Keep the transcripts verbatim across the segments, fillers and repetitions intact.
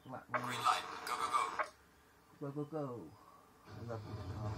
black one. Green light. Go, go, go. Go, go, go. I love this car.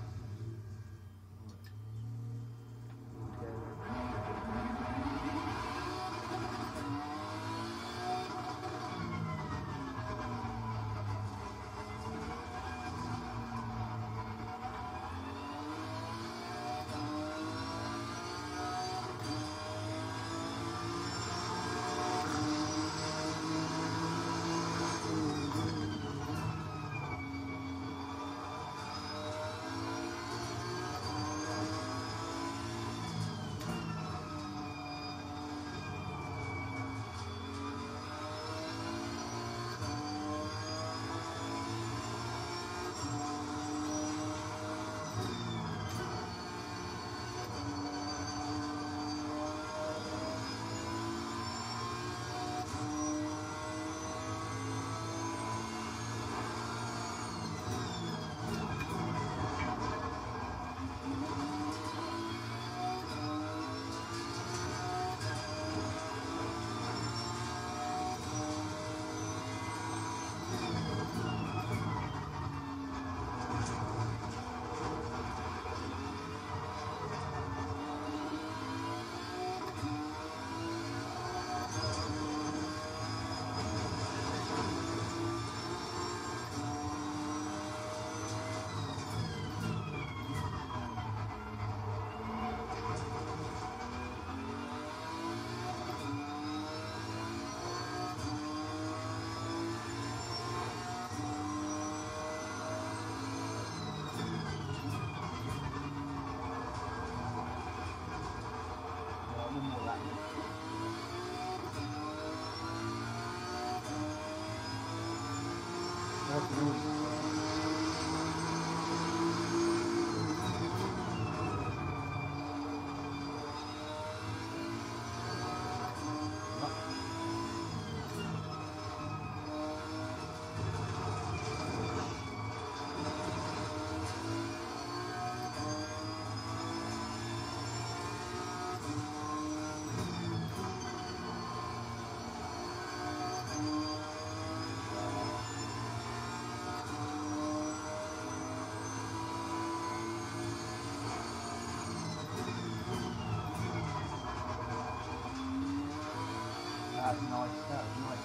That was nice, that was nice.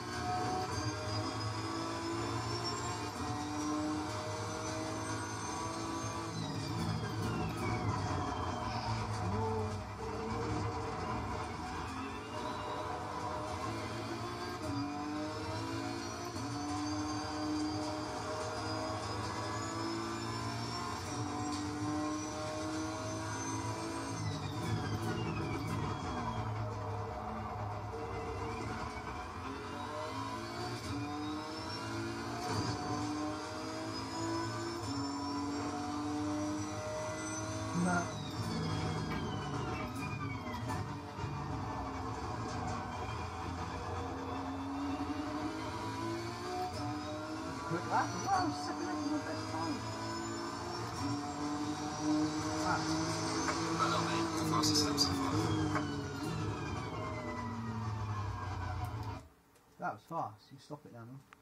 No. Quick lap as well, second lap is the best time. Well done, mate. The fastest lap so far. That was fast, you stop it now.